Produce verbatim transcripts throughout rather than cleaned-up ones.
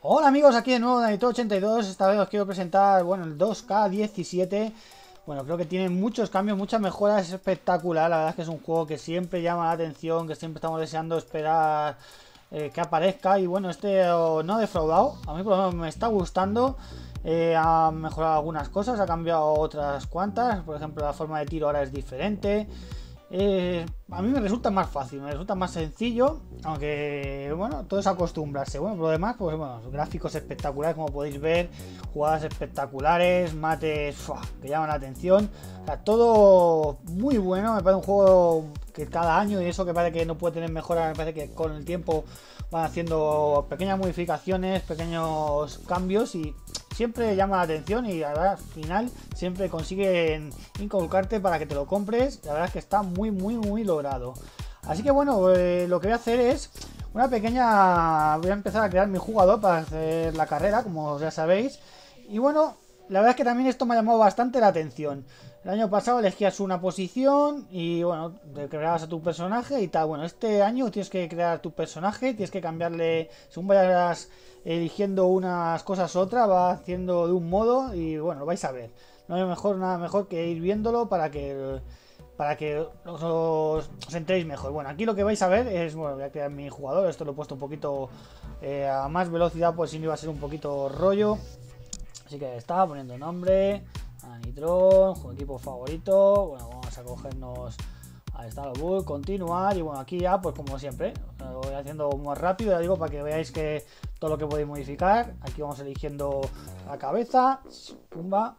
Hola amigos, aquí de nuevo Danito ochenta y dos. Esta vez os quiero presentar, bueno, el dos K diecisiete. Bueno, creo que tiene muchos cambios, muchas mejoras, es espectacular. La verdad es que es un juego que siempre llama la atención, que siempre estamos deseando esperar eh, que aparezca. Y bueno, este oh, no ha defraudado, a mí por lo menos me está gustando. Eh, ha mejorado algunas cosas, ha cambiado otras cuantas. Por ejemplo, la forma de tiro ahora es diferente. Eh, a mí me resulta más fácil, me resulta más sencillo, aunque bueno, todo es acostumbrarse. Bueno, por lo demás, pues bueno, gráficos espectaculares, como podéis ver, jugadas espectaculares, mates ¡fua!, que llaman la atención. O sea, todo muy bueno. Me parece un juego que cada año, y eso que parece que no puede tener mejoras, me parece que con el tiempo van haciendo pequeñas modificaciones, pequeños cambios, y siempre llama la atención, y la verdad, al final siempre consiguen inculcarte para que te lo compres. La verdad es que está muy muy muy logrado. Así que bueno, eh, lo que voy a hacer es una pequeña... voy a empezar a crear mi jugador para hacer la carrera, como ya sabéis. Y bueno, la verdad es que también esto me ha llamado bastante la atención. El año pasado elegías una posición y bueno, te creabas a tu personaje y tal. Bueno, este año tienes que crear tu personaje, tienes que cambiarle, según vayas eligiendo unas cosas u otras, va haciendo de un modo y bueno, lo vais a ver. No hay mejor, nada mejor que ir viéndolo para que para que os, os, os entréis mejor. Bueno, aquí lo que vais a ver es, bueno, voy a crear mi jugador, esto lo he puesto un poquito eh, a más velocidad, pues si no iba a ser un poquito rollo. Así que estaba poniendo nombre, Anitron, equipo favorito. Bueno, vamos a cogernos, ahí está los bull, continuar. Y bueno, aquí ya, pues como siempre, lo voy haciendo más rápido, ya digo, para que veáis que todo lo que podéis modificar. Aquí vamos eligiendo la cabeza, pumba.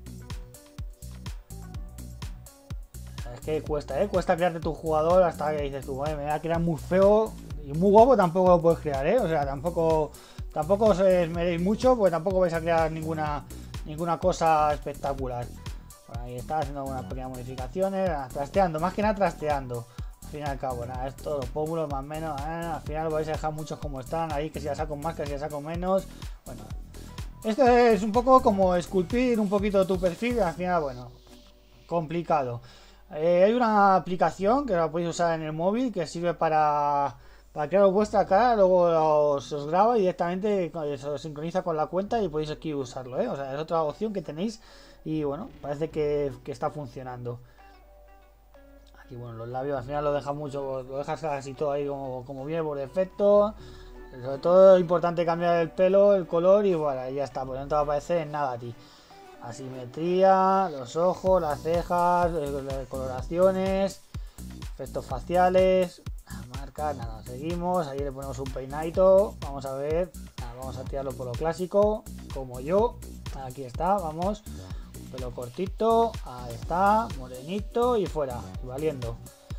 Es que cuesta, ¿eh? Cuesta crearte tu jugador hasta que dices tú, me voy a crear muy feo y muy guapo, tampoco lo puedes crear, ¿eh? O sea, tampoco, tampoco os esmeréis mucho, porque tampoco vais a crear ninguna, ninguna cosa espectacular. Bueno, ahí está, haciendo algunas pequeñas modificaciones, trasteando, más que nada trasteando. Al fin y al cabo, nada, esto, los pómulos más o menos, eh, al final lo vais a dejar muchos como están, ahí que si ya saco más, que si ya saco menos. Bueno, esto es un poco como esculpir un poquito tu perfil, al final, bueno, complicado. Eh, hay una aplicación que la podéis usar en el móvil que sirve para, para crear vuestra cara, luego os, os graba y directamente se os sincroniza con la cuenta y podéis aquí usarlo, ¿eh? O sea, es otra opción que tenéis y bueno, parece que, que está funcionando. Aquí bueno, los labios al final lo dejas mucho, lo dejas casi todo ahí como, como viene por defecto. Sobre todo es importante cambiar el pelo, el color y bueno, ya está, pues no te va a aparecer en nada a ti. Asimetría, los ojos, las cejas, las coloraciones, efectos faciales, marca, nada, seguimos, ahí le ponemos un peinadito, vamos a ver, nada, vamos a tirarlo por lo clásico, como yo, aquí está, vamos, pelo cortito, ahí está, morenito y fuera, y valiendo.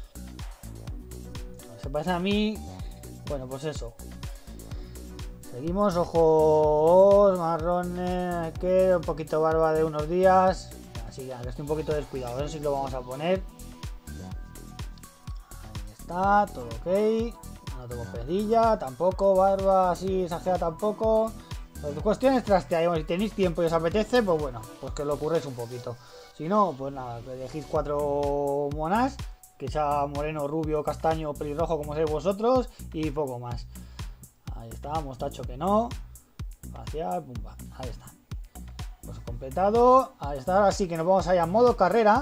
Se parece a mí, bueno, pues eso. Seguimos, ojos marrones, que un poquito barba de unos días. Así que estoy un poquito descuidado, eso sí lo vamos a poner. Ahí está, todo ok. No tengo pedilla, tampoco, barba así exagerada tampoco. La cuestión es trastear, si tenéis tiempo y os apetece, pues bueno, pues que lo curréis un poquito. Si no, pues nada, que elegís cuatro monas, que sea moreno, rubio, castaño, pelirrojo como seáis vosotros, y poco más. Ahí está, mostacho que no. Facial, pumba. Ahí está. Pues completado. Ahí está, ahora sí que nos vamos a ir a modo carrera.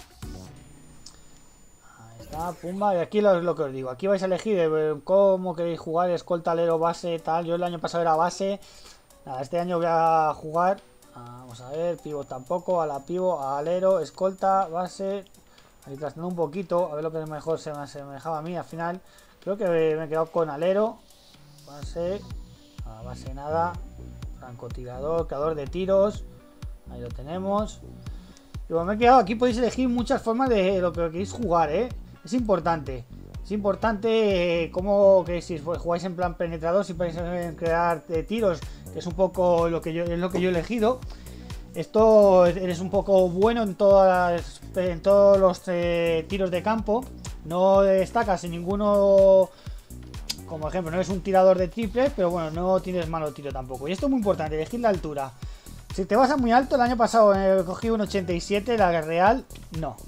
Ahí está, pumba. Y aquí lo, lo que os digo. Aquí vais a elegir eh, cómo queréis jugar, escolta, alero, base, tal. Yo el año pasado era base. Nada, este año voy a jugar. Vamos a ver, pivot tampoco, a la pivot, a alero, escolta, base. Ahí trasteando un poquito, a ver lo que mejor se me asemejaba a mí al final. Creo que me he quedado con alero. Base, a base nada, francotirador, creador de tiros, ahí lo tenemos. Y bueno, me he quedado, aquí podéis elegir muchas formas de lo que queréis jugar, ¿eh? Es importante, es importante eh, como que si jugáis en plan penetrador, si podéis crear eh, tiros, que es un poco lo que yo, es lo que yo he elegido. Esto eres un poco bueno en todas, en todos los eh, tiros de campo, no destacas en ninguno. Como ejemplo, no es un tirador de triples, pero bueno, no tienes malo tiro tampoco. Y esto es muy importante, elegir la altura. Si te vas a muy alto, el año pasado eh, cogí un ochenta y siete, la real, no.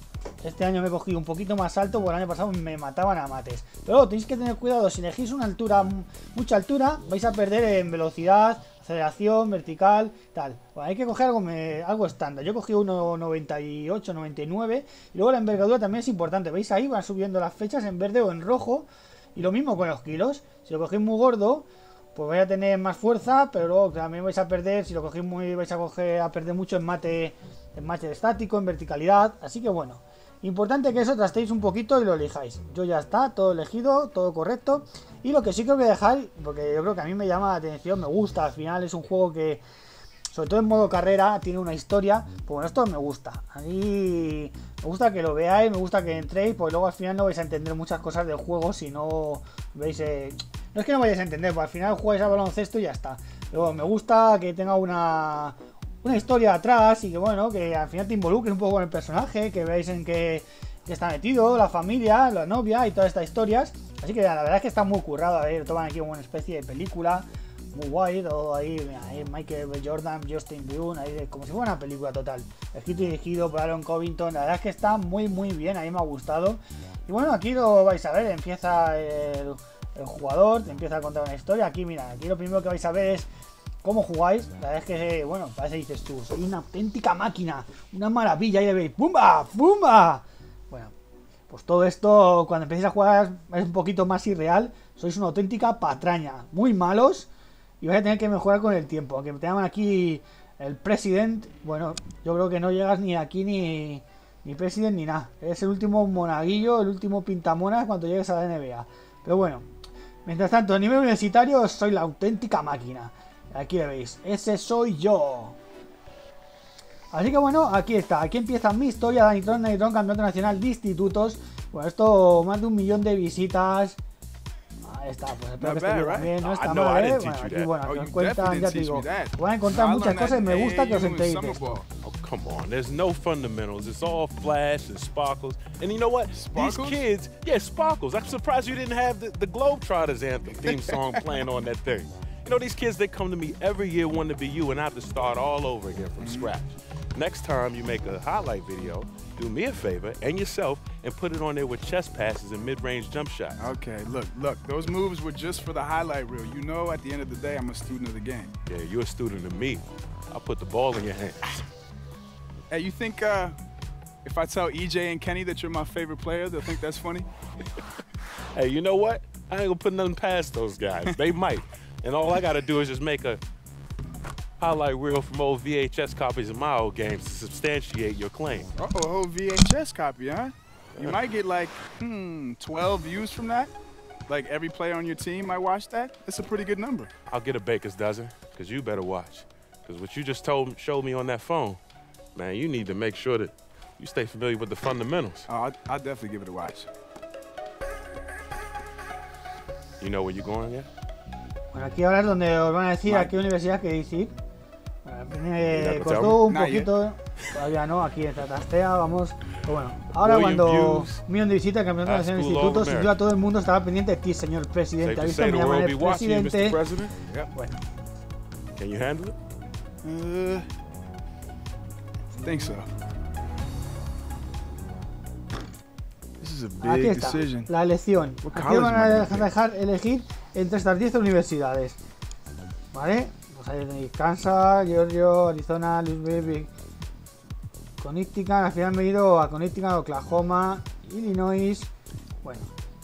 Este año me he cogido un poquito más alto, porque el año pasado me mataban a mates. Pero luego tenéis que tener cuidado, si elegís una altura, mucha altura, vais a perder en velocidad, aceleración, vertical, tal. Bueno, hay que coger algo, me, algo estándar. Yo cogí uno noventa y ocho, noventa y nueve. Y luego la envergadura también es importante. ¿Veis ahí? Van subiendo las flechas en verde o en rojo. Y lo mismo con los kilos. Si lo cogéis muy gordo, pues vais a tener más fuerza, pero luego también vais a perder. Si lo cogéis muy, vais a coger a perder mucho en mate, en mate estático, en verticalidad. Así que bueno, importante que eso trastéis un poquito y lo elijáis. Yo ya está, todo elegido, todo correcto. Y lo que sí creo que dejar, porque yo creo que a mí me llama la atención, me gusta, al final es un juego que, sobre todo en modo carrera, tiene una historia. Pues bueno, esto me gusta. A mí me gusta que lo veáis, me gusta que entréis, porque luego al final no vais a entender muchas cosas del juego si no veis... Eh... No es que no vayáis a entender, porque al final jugáis al baloncesto y ya está. Pero bueno, me gusta que tenga una... una historia atrás y que bueno, que al final te involucres un poco con el personaje, que veáis en qué, qué está metido, la familia, la novia y todas estas historias. Así que la verdad es que está muy currado, a ver, toman aquí una especie de película, muy guay, todo ahí, mira, ahí Michael B. Jordan, Justin Bieber, ahí como si fuera una película total. Escrito y dirigido por Aaron Covington, la verdad es que está muy muy bien, a mí me ha gustado. Y bueno, aquí lo vais a ver, empieza el, el jugador, te empieza a contar una historia. Aquí mira, aquí lo primero que vais a ver es cómo jugáis. La verdad es que, bueno, parece que dices tú, soy una auténtica máquina, una maravilla, y le veis, ¡pumba! ¡Pumba! Bueno, pues todo esto, cuando empecéis a jugar, es un poquito más irreal. Sois una auténtica patraña, muy malos, y vais a tener que mejorar con el tiempo. Aunque te llaman aquí el president, bueno, yo creo que no llegas ni aquí ni, ni president ni nada. Es el último monaguillo, el último pintamonas cuando llegues a la N B A. Pero bueno, mientras tanto, a nivel universitario, soy la auténtica máquina. Aquí le veis, ese soy yo. Así que bueno, aquí está, aquí empieza mi historia. Danitron, Danitron, campeonato nacional de institutos. Bueno, esto más de un millón de visitas. Ahí está, pues espero que esté bien también, no está mal, ¿eh? Bueno, aquí bueno, que os cuentan, ya te digo, van a encontrar muchas cosas y me gusta que os enteréis de esto. Oh, come on, there's no fundamentals, it's all flash and sparkles. And you know what? Sparkles? These kids, yeah, sparkles. I'm surprised you didn't have the, the Globetrotters anthem theme song playing on that thing. You know, these kids, they come to me every year wanting to be you, and I have to start all over again from scratch. Next time you make a highlight video, do me a favor and yourself and put it on there with chest passes and mid-range jump shots. Okay, look, look, those moves were just for the highlight reel. You know, at the end of the day, I'm a student of the game. Yeah, you're a student of me. I'll put the ball in your hands. Hey, you think uh, if I tell E J and Kenny that you're my favorite player, they'll think that's funny? Hey, you know what? I ain't gonna put nothing past those guys. They might. And all I gotta do is just make a highlight reel from old V H S copies of my old games to substantiate your claim. Uh-oh, a whole V H S copy, huh? You might get like, hmm, twelve views from that? Like every player on your team might watch that? That's a pretty good number. I'll get a baker's dozen, because you better watch. Because what you just told, showed me on that phone, man, you need to make sure that you stay familiar with the fundamentals. Oh, I'll, I'll definitely give it a watch. You know where you're going yet? Bueno, aquí ahora es donde os van a decir a qué universidad queréis ir. Bueno, me costó un poquito, todavía no, aquí en Tatastea, vamos. Pero bueno, ahora cuando un millón de visitas, el campeonato nacional de institutos, sin duda todo el mundo estará pendiente de ti, señor presidente. ¿Ha visto? Me llaman el presidente. Bueno. Can you handle it? Uh, I think so. This is a big Aquí está, decision. la elección. Aquí van a dejar elegir entre estas diez universidades. ¿Vale? Pues ahí tenéis Kansas, Georgia, Arizona, Louisville, Connecticut. Al final me he ido a Connecticut, Oklahoma, Illinois. Bueno.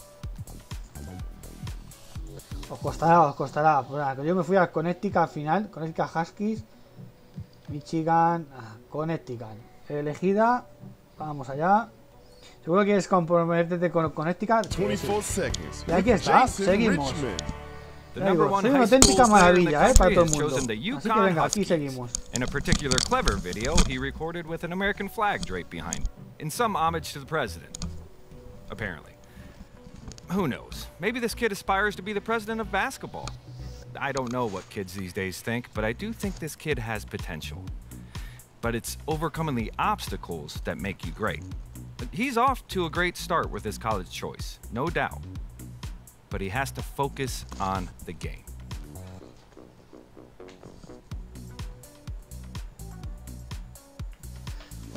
Os costará, os costará. Bueno, yo me fui a Connecticut al final. Connecticut Huskies, Michigan, ah, Connecticut. Elegida. Vamos allá. Seguro que quieres comprometerte con Connecticut. Y aquí está, seguimos. Digo, soy una auténtica maravilla, eh, para todo el mundo. Así que venga, aquí seguimos. In a particular clever video he recorded with an American flag draped behind, in some homage to the president. Apparently. Who knows? Maybe this kid aspires to be the president of basketball. I don't know what kids these days think, but I do think this kid has potential. But it's overcoming the obstacles that make you great. He's off to a great start with his college choice, no doubt. But he has to focus on the game.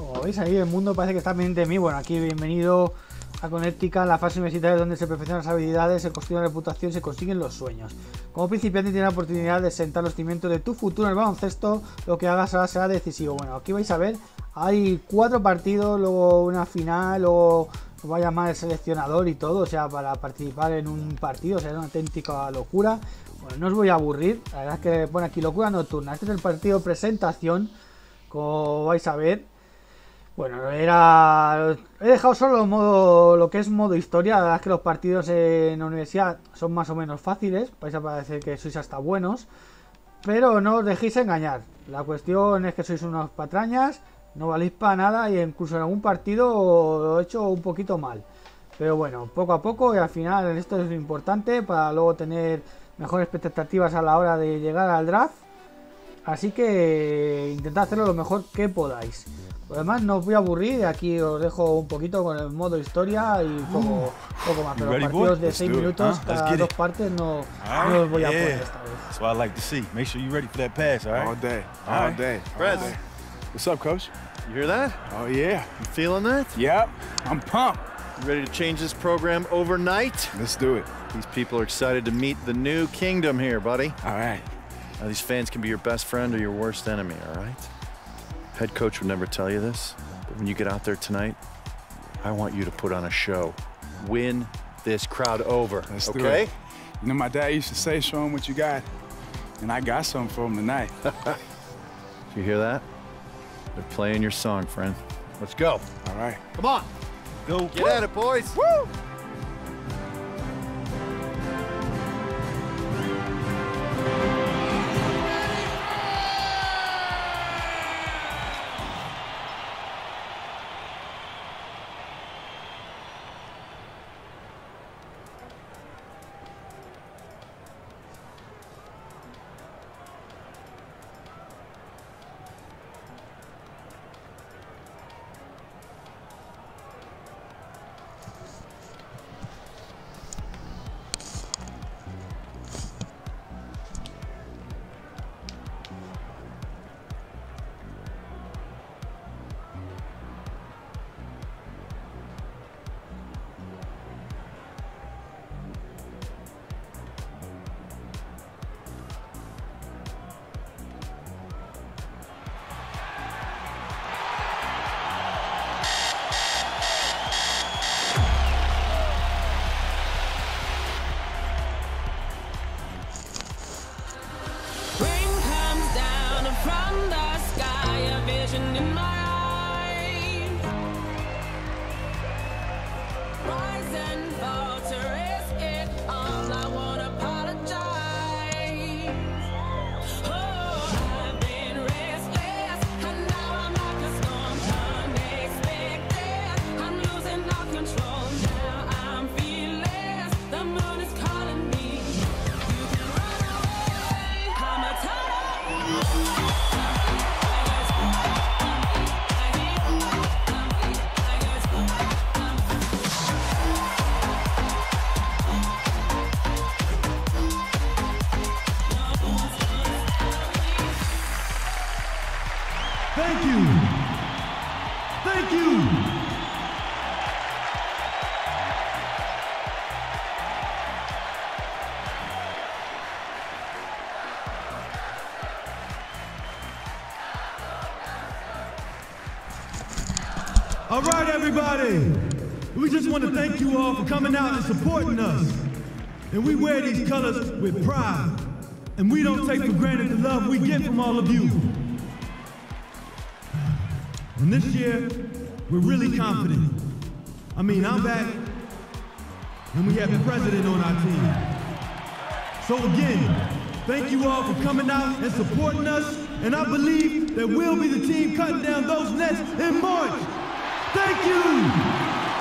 Como veis ahí el mundo parece que está pendiente de mí. Bueno, aquí bienvenido a Connecticut, la fase universitaria donde se perfeccionan las habilidades, se construye la reputación y se consiguen los sueños. Como principiante tienes la oportunidad de sentar los cimientos de tu futuro en el baloncesto. Lo que hagas ahora será decisivo. Bueno, aquí vais a ver, hay cuatro partidos, luego una final, luego os va a llamar el seleccionador y todo, o sea, para participar en un partido, o sea, es una auténtica locura. Bueno, no os voy a aburrir, la verdad es que pone aquí locura nocturna. Este es el partido presentación, como vais a ver. Bueno, era... he dejado solo modo, lo que es modo historia. La verdad es que los partidos en la universidad son más o menos fáciles. Vais a parecer que sois hasta buenos, pero no os dejéis engañar. La cuestión es que sois unos patrañas, no valéis para nada y incluso en algún partido lo he hecho un poquito mal. Pero bueno, poco a poco y al final esto es importante para luego tener mejores expectativas a la hora de llegar al draft. Así que intentad hacerlo lo mejor que podáis. Además no os voy a aburrir, aquí os dejo un poquito con el modo historia y poco, poco más. Pero los partidos de seis minutos, cada dos partes no, no os voy a poner esta vez. That's what I like to see. Make sure you're ready for that pass, all right? All day, all day. Prez, What's up, Coach? you hear that? Oh, yeah. You feeling that? Yep, I'm pumped. You ready to change this program overnight? Let's do it. These people are excited to meet the new kingdom here, buddy. All right. Now, these fans can be your best friend or your worst enemy, all right? Head coach would never tell you this, but when you get out there tonight, I want you to put on a show. Win this crowd over, Let's do okay? it. You know, my dad used to say, show him what you got. And I got something for him tonight. You hear that? They're playing your song, friend. Let's go. All right. Come on. Go. Get at it, boys. Woo! Thank you. Thank you. All right, everybody. We just want to thank you all for coming out and supporting us. And we wear these colors with pride. And we don't take for granted the love we get from all of you. And this year, we're really confident. I mean, I'm back, and we have the president on our team. So again, thank you all for coming out and supporting us, and I believe that we'll be the team cutting down those nets in March. Thank you!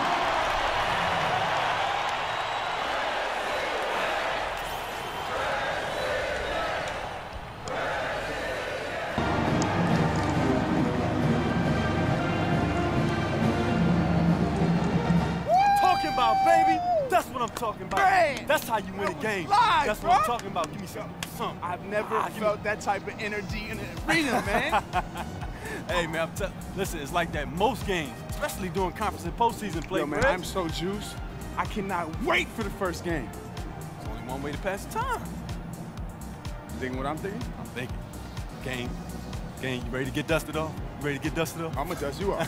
Baby, that's what I'm talking about. Man, that's how you win a game. Live, that's bro. what I'm talking about. Give me some, some. I've never ah, felt that type of energy in an arena, man. Hey, man, I'm tell listen, it's like that most games, especially during conference and postseason play. Yo, man, Preds. I'm so juiced. I cannot wait for the first game. There's only one way to pass the time. You thinking what I'm thinking? I'm thinking. Game. Game, you ready to get dusted off? You ready to get dusted off? I'm gonna dust you off.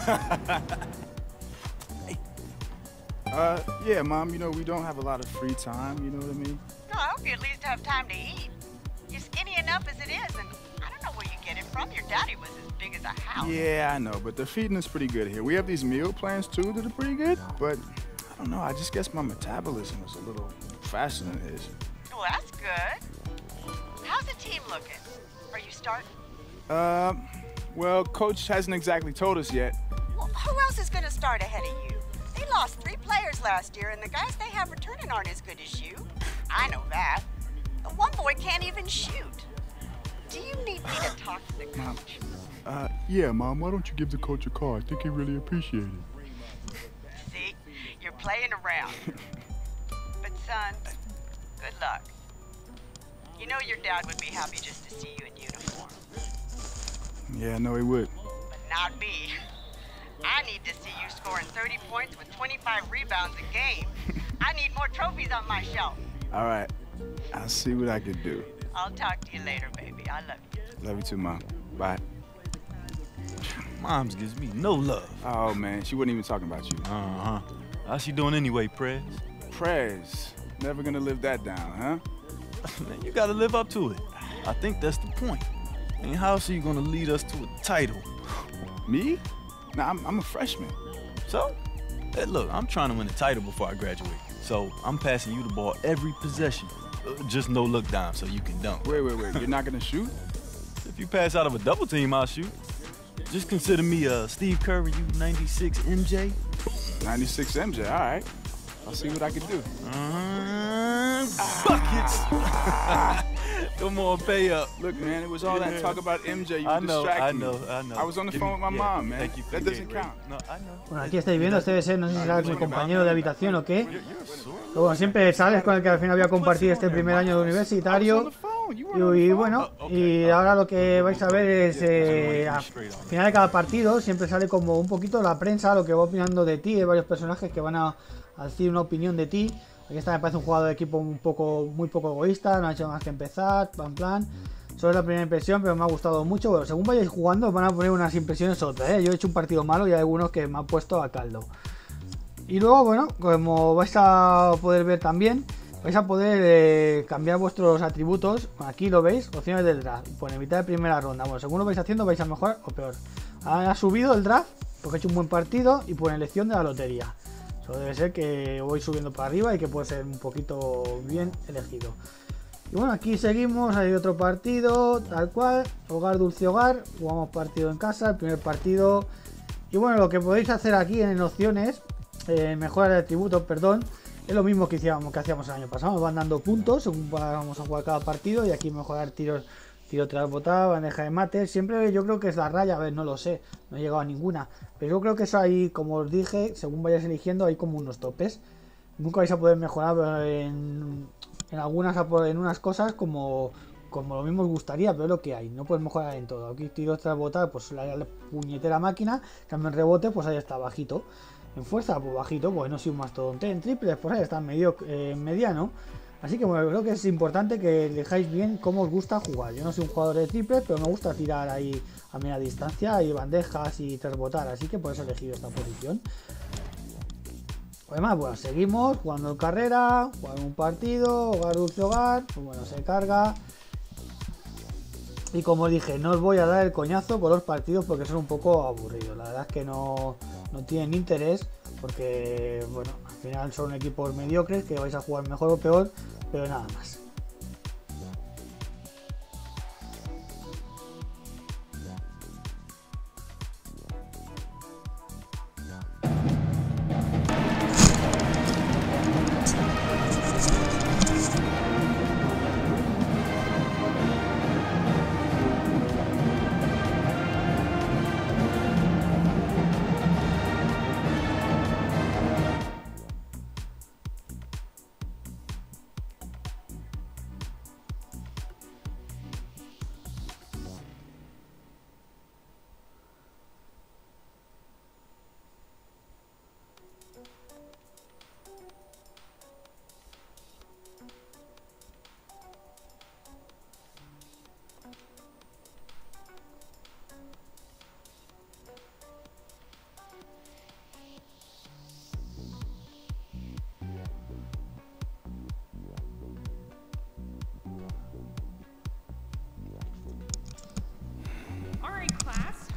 Hey. Uh, yeah, Mom, you know, we don't have a lot of free time, you know what I mean? No, I hope you at least have time to eat. You're skinny enough as it is, and I don't know where you get it from. Your daddy was as big as a house. Yeah, I know, but the feeding is pretty good here. We have these meal plans, too, that are pretty good, but I don't know, I just guess my metabolism is a little faster than it is. Well, that's good. How's the team looking? Are you starting? Uh, well, Coach hasn't exactly told us yet. Well, who else is going to start ahead of you? They lost three players last year, and the guys they have returning aren't as good as you. I know that. The one boy can't even shoot. Do you need me to talk to the coach? Uh, yeah, Mom, why don't you give the coach a call? I think he'd really appreciate it. See, you're playing around. But son, good luck. You know your dad would be happy just to see you in uniform. Yeah, no, he would. But not me. I need to see you scoring thirty points with twenty-five rebounds a game. I need more trophies on my shelf. All right, I'll see what I can do. I'll talk to you later, baby. I love you. Love you too, Mom. Bye. Moms gives me no love. Oh, man, she wasn't even talking about you. Uh-huh. How's she doing anyway, Prez? Prez, never gonna live that down, huh? Man, you gotta live up to it. I think that's the point. And how else are you gonna lead us to a title? Me? Nah, I'm, I'm a freshman. So? Hey, look, I'm trying to win a title before I graduate. So I'm passing you the ball every possession. Uh, just no look down so you can dunk. Wait, wait, wait. You're not gonna shoot? If you pass out of a double team, I'll shoot. Just consider me uh, Steve Curry, you ninety-six M J. ninety-six M J, all right. I'll see what I can do. Uh, buckets! Come on, pay up. Look, man, it was all that talk about M J. You were I know, I distracting know, me. I know. I was on the Give phone me- with my yeah, mom, man. thank you for That the doesn't game, count. Ray. No, I know. Bueno, aquí estáis viendo, este debe ser, no sé si será mi compañero de habitación o qué. Pero bueno, siempre sales con el que al final voy a compartir este primer año de universitario. Y, y bueno, y ahora lo que vais a ver es, eh, al final de cada partido siempre sale como un poquito la prensa, lo que va opinando de ti. Hay varios personajes que van a, a decir una opinión de ti. Aquí está, me parece un jugador de equipo un poco, muy poco egoísta, no ha hecho más que empezar, en plan. Solo es la primera impresión, pero me ha gustado mucho. Bueno, según vayáis jugando, van a poner unas impresiones otras, ¿eh? Yo he hecho un partido malo y hay algunos que me han puesto a caldo. Y luego, bueno, como vais a poder ver también, vais a poder eh, cambiar vuestros atributos. Aquí lo veis, opciones del draft. Por mitad de primera ronda. Bueno, según lo vais haciendo, vais a mejorar o peor. Ha subido el draft porque he hecho un buen partido y por elección de la lotería. Eso debe ser que voy subiendo para arriba y que puede ser un poquito bien elegido. Y bueno, aquí seguimos, hay otro partido, tal cual, hogar, dulce hogar, jugamos partido en casa, el primer partido. Y bueno, lo que podéis hacer aquí en opciones, eh, mejorar de atributos, perdón, es lo mismo que hacíamos, que hacíamos el año pasado, nos van dando puntos según vamos a jugar cada partido y aquí mejorar tiros, tiro tras botada, bandeja de mate, siempre yo creo que es la raya, a ver, no lo sé, no he llegado a ninguna, pero yo creo que eso ahí, como os dije, según vayáis eligiendo, hay como unos topes, nunca vais a poder mejorar en... En algunas, en unas cosas como, como lo mismo os gustaría, pero es lo que hay, no puedes mejorar en todo. Aquí tiro tras botar, pues la, la puñetera máquina, cambio en rebote, pues ahí está bajito. En fuerza, pues bajito, pues no soy un mastodonte. En triples, pues ahí está medio, eh, mediano. Así que bueno, creo que es importante que elijáis bien cómo os gusta jugar. Yo no soy un jugador de triples, pero me gusta tirar ahí a media distancia y bandejas y tras botar, así que por eso he elegido esta posición. Además, bueno, seguimos jugando en carrera, jugando un partido, hogar, dulce hogar, pues bueno, se carga. Y como dije, no os voy a dar el coñazo con los partidos porque son un poco aburridos. La verdad es que no, no tienen interés porque, bueno, al final son equipos mediocres que vais a jugar mejor o peor, pero nada más.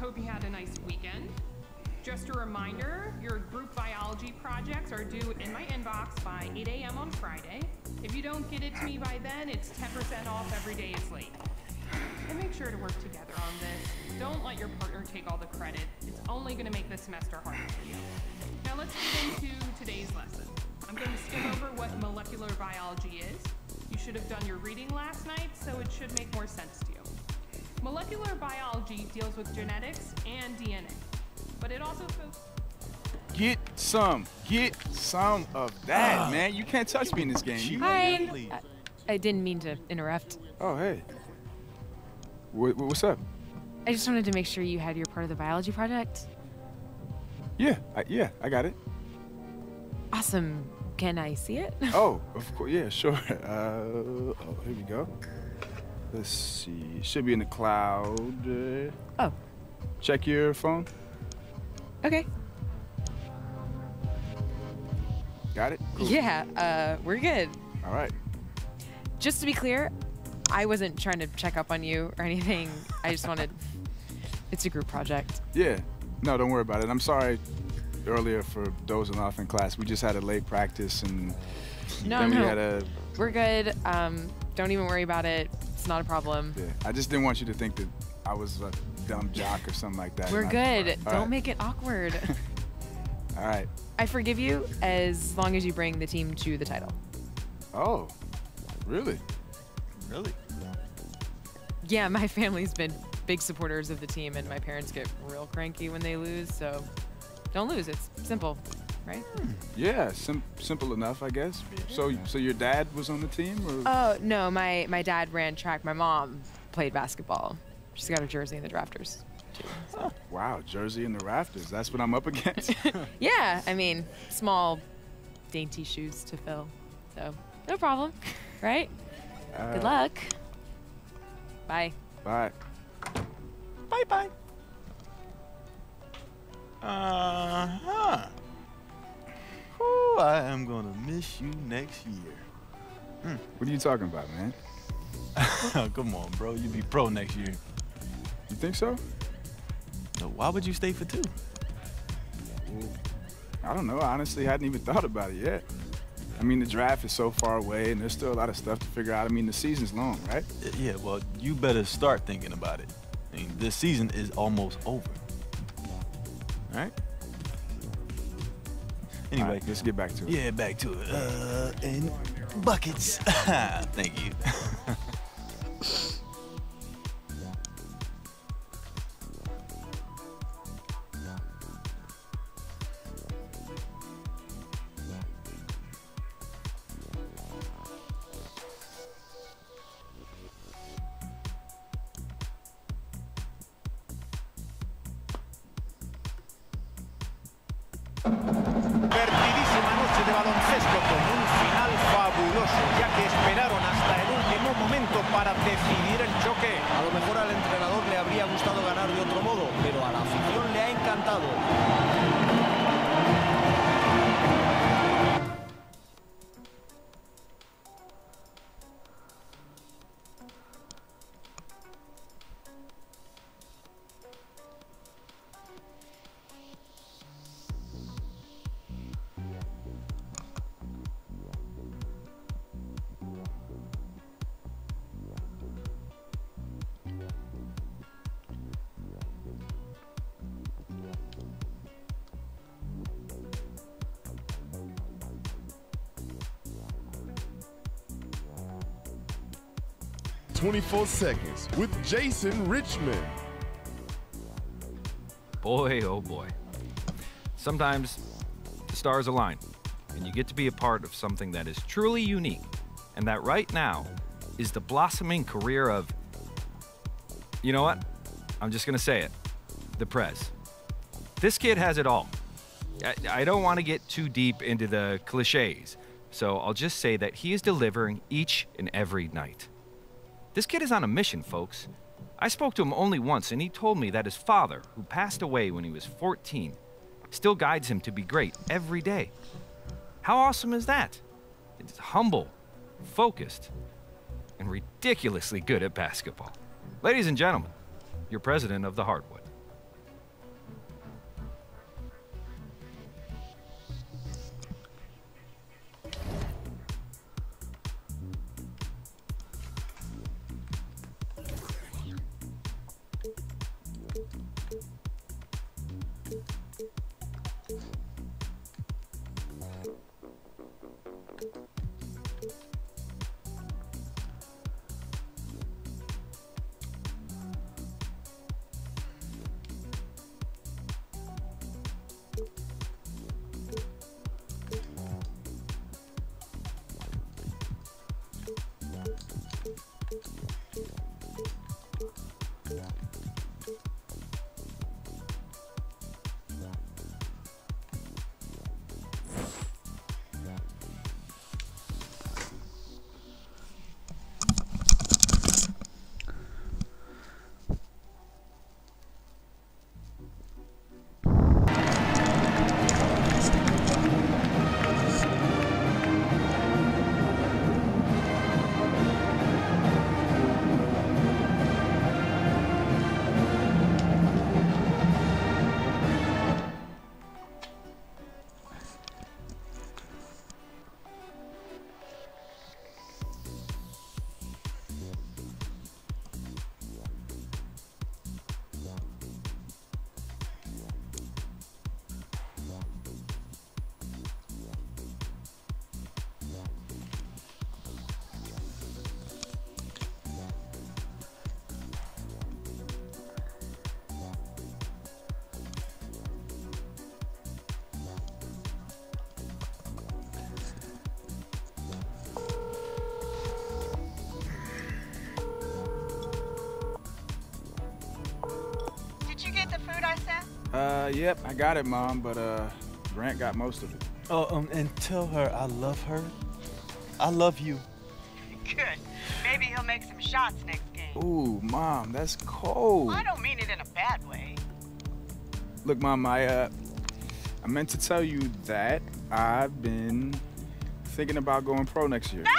hope you had a nice weekend. Just a reminder, your group biology projects are due in my inbox by eight A M on Friday. If you don't get it to me by then, it's ten percent off every day it's late. And make sure to work together on this. Don't let your partner take all the credit. It's only going to make the semester harder for you. Now let's get into today's lesson. I'm going to skim over what molecular biology is. You should have done your reading last night, so it should make more sense to you. Molecular biology deals with genetics and D N A, but it also focuses. Get some, get some of that, uh, man. You can't touch me in this game. You Hi. I, I didn't mean to interrupt. Oh, hey. What, what's up? I just wanted to make sure you had your part of the biology project. Yeah, I, yeah, I got it. Awesome. Can I see it? Oh, of course. Yeah, sure. Uh, oh, here we go. Let's see. It should be in the cloud. Uh, oh. Check your phone. Okay. Got it? Cool. Yeah, uh, we're good. All right. Just to be clear, I wasn't trying to check up on you or anything. I just wanted... It's a group project. Yeah. No, don't worry about it. I'm sorry earlier for dozing off in class. We just had a late practice and no, then no. we had a... We're good. Um, don't even worry about it. It's not a problem. Yeah. I just didn't want you to think that I was a dumb jock or something like that. We're good. All don't right. make it awkward. All right. I forgive you as long as you bring the team to the title. Oh, really? Really? Yeah, my family's been big supporters of the team, and my parents get real cranky when they lose, so don't lose. It's simple, right? Hmm. Yeah, sim simple enough, I guess. So, so your dad was on the team, or? Oh no, my my dad ran track. My mom played basketball. She's got her jersey in the rafters. Too, so. Oh, wow, jersey in the rafters. That's what I'm up against. Yeah, I mean, small, dainty shoes to fill. So no problem, right? Uh, Good luck. Bye. Bye. Bye bye. Uh huh. Oh, I am gonna miss you next year. Hmm. What are you talking about, man? Come on, bro. You be pro next year. You think so? So why would you stay for two? Well, I don't know. I honestly hadn't even thought about it yet. I mean, the draft is so far away, and there's still a lot of stuff to figure out. I mean, the season's long, right? Yeah, well, you better start thinking about it. I mean, this season is almost over. All right? Anyway, All right, let's get back to it. Yeah, back to it. Uh, and buckets. Thank you. Divertidísima noche de baloncesto con un final fabuloso, ya que esperaron hasta el último momento para decidir el choque. A lo mejor al entrenador le habría gustado ganar de otro modo, pero a la afición le ha encantado. twenty-four seconds with Jason Richman. Boy, oh boy. Sometimes the stars align, and you get to be a part of something that is truly unique, and that right now is the blossoming career of, you know what? I'm just gonna say it, the Prez. This kid has it all. I, I don't want to get too deep into the cliches, so I'll just say that he is delivering each and every night. This kid is on a mission, folks. I spoke to him only once, and he told me that his father, who passed away when he was fourteen, still guides him to be great every day. How awesome is that? It's humble, focused, and ridiculously good at basketball. Ladies and gentlemen, your president of the Hardwood. Uh, yep, I got it, Mom, but uh, Grant got most of it. Oh, um, and tell her I love her. I love you. Good. Maybe he'll make some shots next game. Ooh, Mom, that's cold. I don't mean it in a bad way. Look, Mom, I, uh, I meant to tell you that I've been thinking about going pro next year.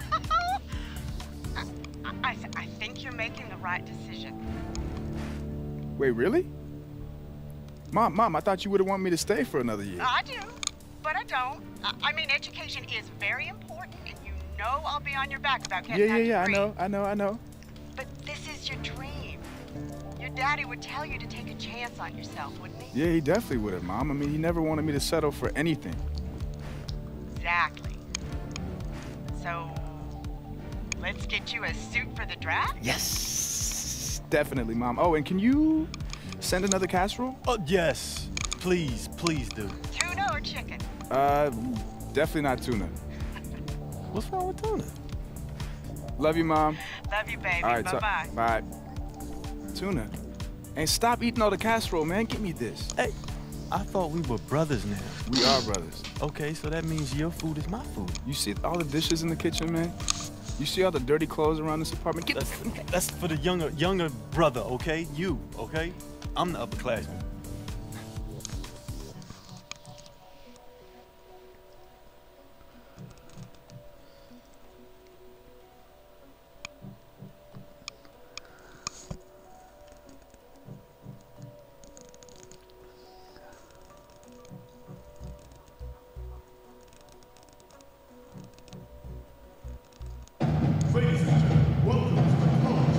I, I, I think you're making the right decision. Wait, really? Mom, Mom, I thought you would have wanted me to stay for another year. I do, but I don't. I, I mean, education is very important, and you know I'll be on your back about getting Yeah, yeah, yeah, that I degree. know, I know, I know. But this is your dream. Your daddy would tell you to take a chance on yourself, wouldn't he? Yeah, he definitely would have, Mom. I mean, he never wanted me to settle for anything. Exactly. So, let's get you a suit for the draft? Yes, definitely, Mom. Oh, and can you send another casserole? Oh, yes. Please, please do. Tuna or chicken? Uh, definitely not tuna. What's wrong with tuna? Love you, Mom. Love you, baby. All right, Bye-bye. so- bye. Tuna. And stop eating all the casserole, man. Give me this. Hey, I thought we were brothers now. We are brothers. Okay, so that means your food is my food. You see all the dishes in the kitchen, man? You see all the dirty clothes around this apartment? Get That's, that's for the younger younger brother, okay? You, okay? I'm the upperclassman. Ladies and gentlemen, welcome to the college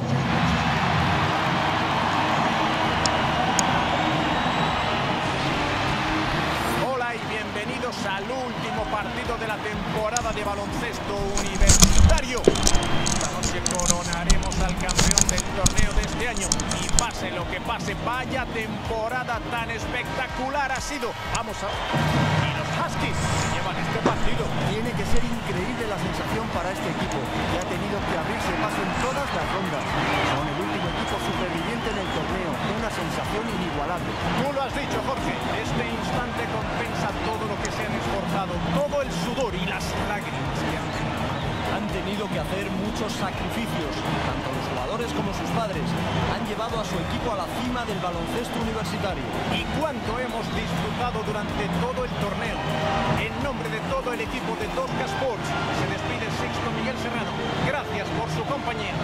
Hola y bienvenidos al último partido de la temporada de baloncesto universitario. Esta noche coronaremos al campeón del torneo de este año. Y pase lo que pase, vaya temporada tan espectacular ha sido. Vamos a... Y los Huskies se llevan este partido. Tiene que ser increíble la sensación para este equipo, que ha tenido que abrirse paso en todas las rondas. Son el último equipo superviviente en el torneo, una sensación inigualable. Tú lo has dicho, Jorge. Este instante compensa todo lo que se han esforzado, todo el sudor y las lágrimas que han tenido. Han tenido que hacer muchos sacrificios, tanto los jugadores como sus padres. Han llevado a su equipo a la cima del baloncesto universitario. Y cuánto hemos disfrutado durante todo el torneo. En nombre de todo el equipo de Tosca Sports, se despide Sixto Miguel Serrano. Gracias por su compañía.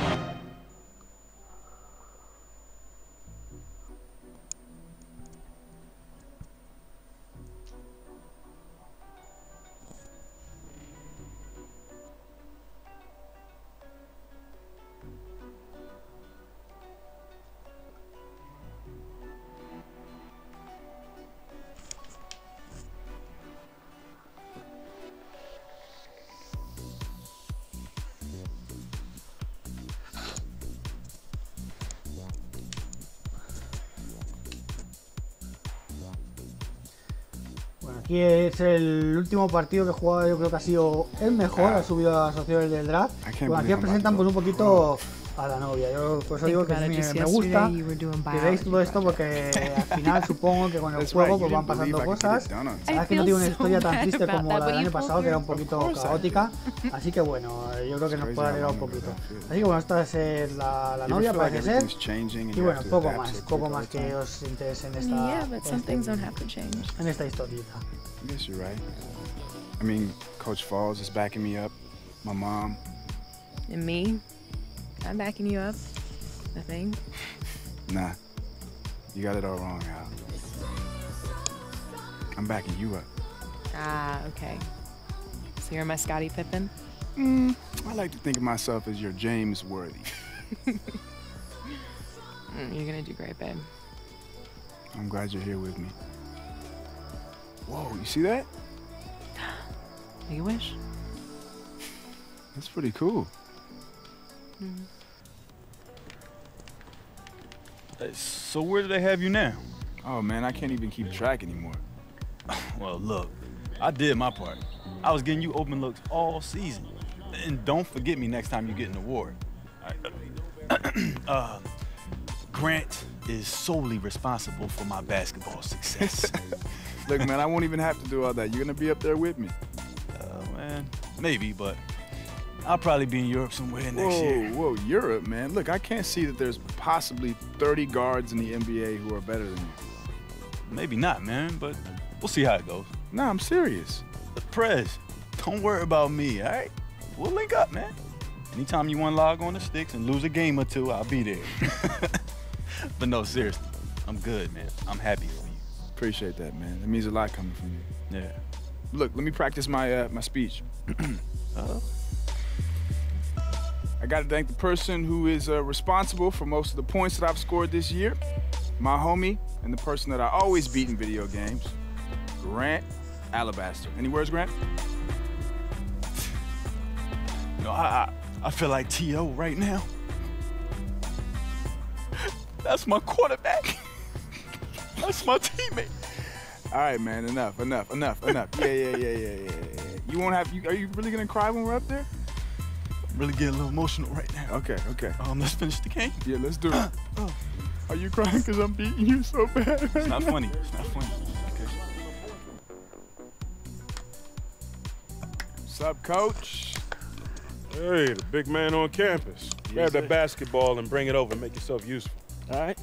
Bueno, aquí es el último partido que he jugado, yo creo que ha sido el mejor, ha subido a las opciones del draft. Bueno, aquí presentan pues un poquito a la novia, yo por eso digo que me, me gusta que veis todo esto porque al final supongo que con el juego pues van pasando cosas. La verdad es que no tiene una historia tan triste como la del año pasado, que era un poquito caótica, así que bueno, yo creo que nos puede alegrar un poquito. Así que bueno, esta es la, la novia, parece ser, y bueno, poco más, poco más que os interese en esta, en esta historieta. I guess you're right. I mean, Coach Falls is backing me up, my mom. And me? I'm backing you up, I think. Nah, you got it all wrong, Al. I'm backing you up. Ah, okay. So you're my Scottie Pippen? Mm, I like to think of myself as your James Worthy. Mm, you're gonna do great, babe. I'm glad you're here with me. Whoa, you see that? Make a wish. That's pretty cool. Mm. So where do they have you now? Oh man, I can't even keep track anymore. Well, look, I did my part. I was getting you open looks all season. And don't forget me next time you get an award. All right. uh, Grant is solely responsible for my basketball success. Look, man, I won't even have to do all that. You're gonna be up there with me. Uh, man, maybe, but I'll probably be in Europe somewhere next whoa, year. Whoa, Europe, man. Look, I can't see that there's possibly thirty guards in the N B A who are better than you. Maybe not, man, but we'll see how it goes. Nah, I'm serious. But Prez, don't worry about me, all right? We'll link up, man. Anytime you want to log on the sticks and lose a game or two, I'll be there. But no, seriously, I'm good, man. I'm happy for you. Appreciate that, man. It means a lot coming from you. Yeah. Look, let me practice my uh, my speech. uh, I got to thank the person who is uh, responsible for most of the points that I've scored this year, my homie, and the person that I always beat in video games, Grant Alabaster. Any words, Grant? You know, I, I, I feel like T O right now. That's my quarterback. That's my teammate. All right, man, enough, enough, enough, enough. Yeah, yeah, yeah, yeah, yeah, yeah. You won't have, you, are you really gonna cry when we're up there? I'm really getting a little emotional right now. Okay, okay. Um, let's finish the game. Yeah, let's do it. Oh. Are you crying because I'm beating you so bad? It's not funny, it's not funny. Okay. What's up, coach? Hey, the big man on campus. Yes, Grab that sir. basketball and bring it over and make yourself useful. All right?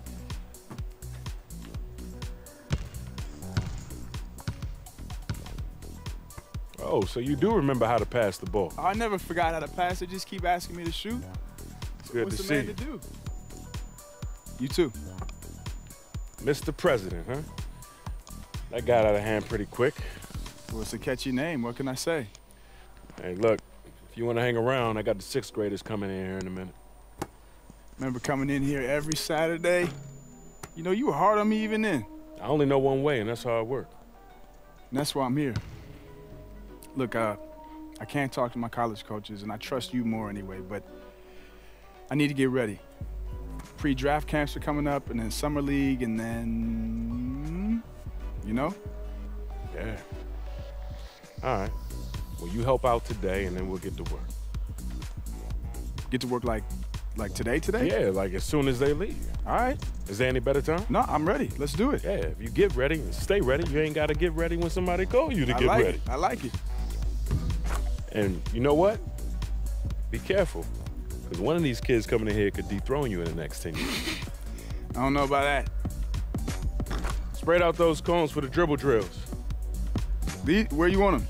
Oh, so you do remember how to pass the ball. I never forgot how to pass. They just keep asking me to shoot. It's good What's to the see man you. to do? You too. Mister President, huh? That got out of hand pretty quick. Well, it's a catchy name. What can I say? Hey, look, if you want to hang around, I got the sixth graders coming in here in a minute. Remember coming in here every Saturday? You know, you were hard on me even then. I only know one way, and that's how it works. And that's why I'm here. Look, uh, I can't talk to my college coaches, and I trust you more anyway, but I need to get ready. Pre-draft camps are coming up, and then summer league, and then, you know? Yeah. All right. Well, you help out today, and then we'll get to work. Get to work like, like today, today? Yeah, like as soon as they leave. All right. Is there any better time? No, I'm ready. Let's do it. Yeah, if you get ready and stay ready, you ain't got to get ready when somebody calls you to I get like ready. it. I like it. And you know what? Be careful, because one of these kids coming in here could dethrone you in the next ten years. I don't know about that. Spread out those cones for the dribble drills. Lee, where you want them?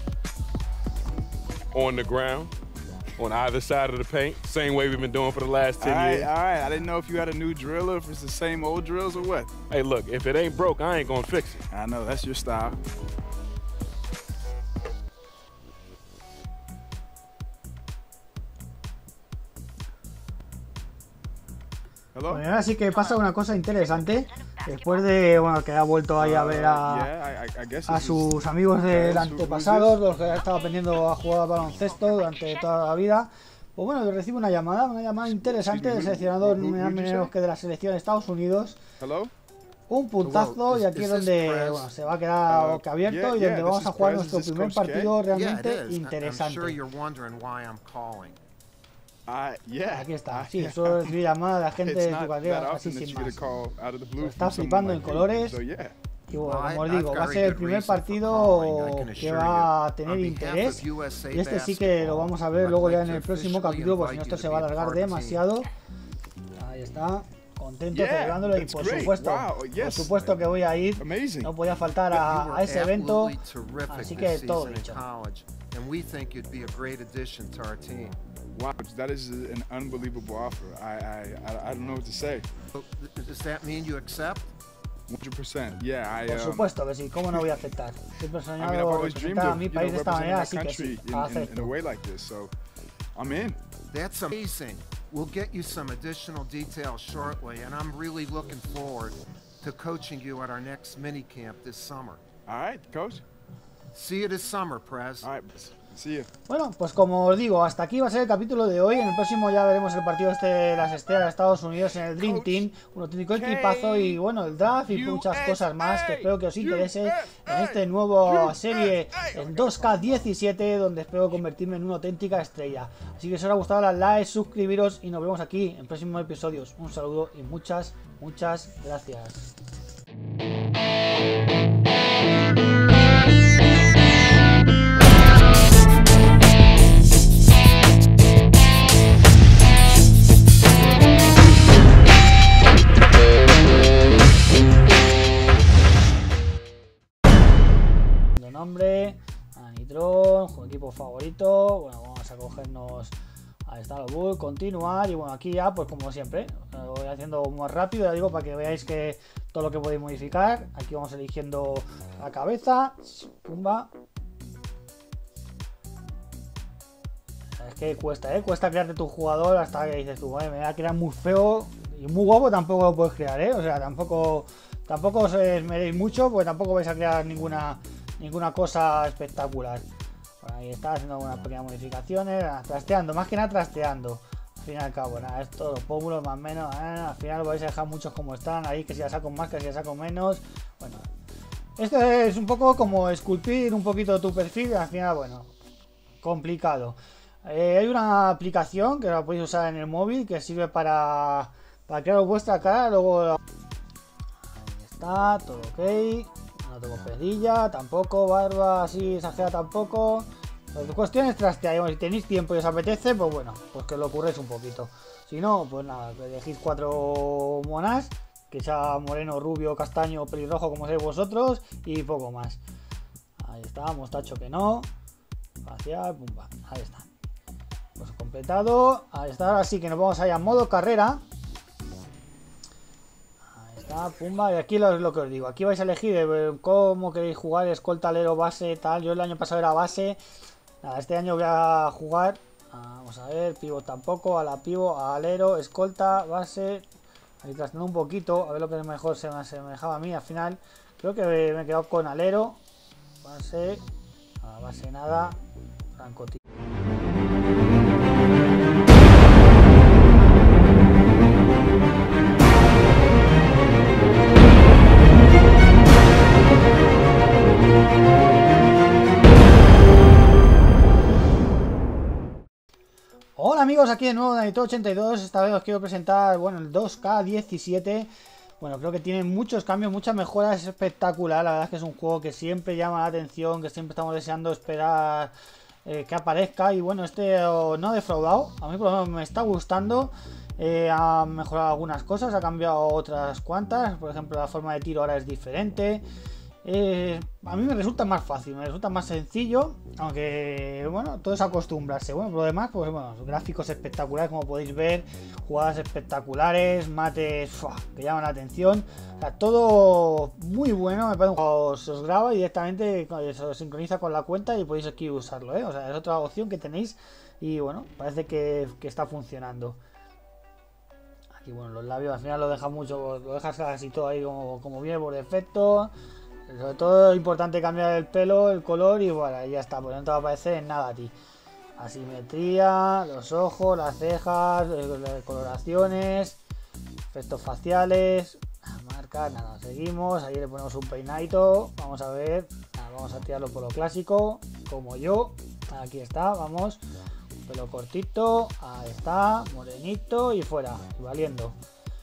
On the ground, on either side of the paint, same way we've been doing for the last ten all right, years. All right, I didn't know if you had a new drill or if it's the same old drills or what. Hey, look, if it ain't broke, I ain't gonna fix it. I know, that's your style. Hello? Bueno, ahora sí que pasa una cosa interesante. Después de bueno, que ha vuelto ahí a ver a, Uh, yeah, I, I guess a this is- sus amigos del Guys, who- antepasado, who's los que ha estado aprendiendo a jugar al baloncesto durante toda la vida. Pues bueno, recibe una llamada, una llamada interesante del seleccionador Who- who- nada who'd you menos say? que de la selección de Estados Unidos. Hello? Un puntazo y aquí es donde bueno, se va a quedar Uh, boquiabierto yeah, y yeah, donde this vamos is a jugar Prez, nuestro this is primer Coach K. partido realmente Yeah, it is. I- I'm sure interesante. you're wondering why I'm calling. Uh, yeah. Aquí está, Uh, sí, yeah. suelo recibir llamadas de la gente It's de not tu carrera that así often that sin you get a más. call out of the blue Lo está from someone flipando en like you. colores. So, yeah. Y bueno, Well, como os I've digo, va a got ser a el good primer reason for partido calling, I can que assure va a you. tener On interés. behalf of U S A Y este sí que lo vamos a ver I'd luego like ya en to el próximo officially capítulo, porque si no invite esto you se to va a be alargar part of the team. demasiado. Ahí está, contento, Yeah, celebrándolo y that's por great. supuesto, Wow, por yes. supuesto que voy a ir. Amazing. No podía faltar You a, were a ese evento, absolutely terrific así this que todo season in dicho. college, and we think you'd be a great addition to our team. Wow, that is an unbelievable offer. I, I, I, I don't know what to say. So, th- Does that mean you accept? one hundred percent. Yeah, I. Por um, supuesto que sí, ¿cómo no voy a aceptar? Siempre he I mean, I've soñado always dreamed representar a of, mi you know, país de esta representing manera, our así que country sí, in, in, in a acepto. way like this. So, I'm in. That's amazing. We'll get you some additional details shortly, and I'm really looking forward to coaching you at our next mini camp this summer. All right, coach. See you this summer, Prez. All right. See you. Bueno, pues como os digo, hasta aquí va a ser el capítulo de hoy. En el próximo ya veremos el partido este de las estrellas de Estados Unidos en el Dream Team. Un auténtico equipazo y bueno, el draft y muchas cosas más que espero que os interese en esta nueva serie en dos K diecisiete, donde espero convertirme en una auténtica estrella. Así que si os ha gustado, dale like, suscribiros y nos vemos aquí en próximos episodios. Un saludo y muchas, muchas gracias. Nombre, Anitron, juego equipo favorito. Bueno, vamos a cogernos a Star Bull, continuar. Y bueno, aquí ya, pues como siempre, lo voy haciendo más rápido, ya digo, para que veáis que todo lo que podéis modificar. Aquí vamos eligiendo la cabeza. Pumba. Es que cuesta, ¿eh? Cuesta crearte tu jugador hasta que dices tú, eh, me voy a crear muy feo y muy guapo, tampoco lo puedes crear, ¿eh? O sea, tampoco, tampoco os esmeréis mucho, porque tampoco vais a crear ninguna. Ninguna cosa espectacular. Bueno, ahí está haciendo algunas pequeñas modificaciones, trasteando, más que nada trasteando. Al fin y al cabo, nada, esto, los pómulos más o menos, eh, al final vais a dejar muchos como están, ahí que si ya saco más, que si ya saco menos. Bueno, esto es un poco como esculpir un poquito tu perfil, al final, bueno, complicado. Eh, hay una aplicación que la podéis usar en el móvil que sirve para, para crear vuestra cara, luego... Ahí está, todo ok. No tengo pedilla, tampoco, barba así exagerada tampoco. La cuestión es trastear. Bueno, si tenéis tiempo y os apetece, pues bueno, pues que lo ocurréis un poquito. Si no, pues nada, que elegís cuatro monas, que sea moreno, rubio, castaño, pelirrojo, como seáis vosotros, y poco más. Ahí está, mostacho que no. Facial, pumba, ahí está. Pues completado. Ahí está, ahora sí que nos vamos a ir a modo carrera. Ah, pumba, y aquí lo, lo que os digo, aquí vais a elegir eh, cómo queréis jugar, escolta, alero, base, tal. Yo el año pasado era base, nada, este año voy a jugar, ah, vamos a ver, pivot tampoco, a la pivot, a alero, escolta, base, ahí trasteando un poquito, a ver lo que mejor se me asemejaba a mí. Al final creo que me he quedado con alero, base, a base nada, francotirador. Hola amigos, aquí de nuevo Danito ochenta y dos. Esta vez os quiero presentar, bueno, el dos K diecisiete. Bueno, creo que tiene muchos cambios, muchas mejoras, es espectacular. La verdad es que es un juego que siempre llama la atención, que siempre estamos deseando esperar eh, que aparezca. Y bueno, este oh, no ha defraudado, a mí por lo menos me está gustando. Eh, ha mejorado algunas cosas, ha cambiado otras cuantas. Por ejemplo, la forma de tiro ahora es diferente. Eh, a mí me resulta más fácil, me resulta más sencillo, aunque bueno, todo es acostumbrarse. Bueno, por lo demás, pues bueno, gráficos espectaculares, como podéis ver, jugadas espectaculares, mates ¡fua!, que llaman la atención. O sea, todo muy bueno, me parece un juego, se os graba directamente, se os sincroniza con la cuenta y podéis aquí usarlo, ¿eh? O sea, es otra opción que tenéis y bueno, parece que, que está funcionando. Aquí bueno, los labios al final lo dejas mucho, lo dejas casi todo ahí como, como viene por defecto. Sobre todo es importante cambiar el pelo, el color y bueno, ya está, pues no te va a aparecer en nada a ti. Asimetría, los ojos, las cejas, las coloraciones, efectos faciales, marcas, nada, seguimos, ahí le ponemos un peinadito, vamos a ver, nada, vamos a tirarlo por lo clásico, como yo, aquí está, vamos, pelo cortito, ahí está, morenito y fuera, y valiendo.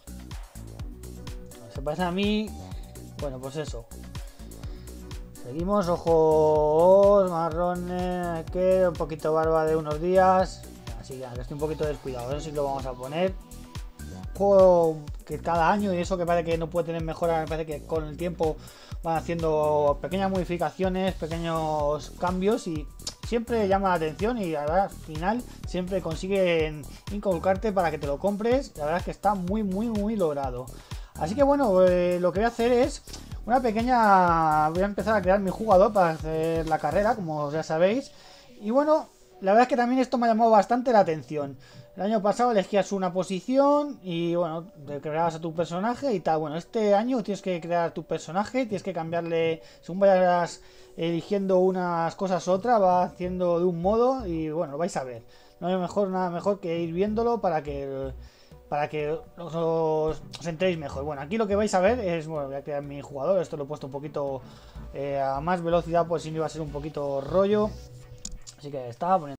Se parece a mí, bueno, pues eso. Seguimos, ojos marrones, que un poquito barba de unos días, así que estoy un poquito descuidado, eso sí lo vamos a poner. Juego que cada año y eso que parece que no puede tener mejora, me parece que con el tiempo van haciendo pequeñas modificaciones, pequeños cambios y siempre llama la atención y la verdad, al final siempre consiguen inculcarte para que te lo compres. La verdad es que está muy muy muy logrado. Así que bueno, eh, lo que voy a hacer es una pequeña... Voy a empezar a crear mi jugador para hacer la carrera, como ya sabéis. Y bueno, la verdad es que también esto me ha llamado bastante la atención. El año pasado elegías una posición y bueno, te creabas a tu personaje y tal. Bueno, este año tienes que crear tu personaje, tienes que cambiarle, según vayas eligiendo unas cosas u otras, va haciendo de un modo y bueno, lo vais a ver. No hay mejor, nada mejor que ir viéndolo para que para que os, os, os entréis mejor. Bueno, aquí lo que vais a ver es, bueno, voy a crear mi jugador, esto lo he puesto un poquito eh, a más velocidad, pues si no iba a ser un poquito rollo. Así que estaba poniendo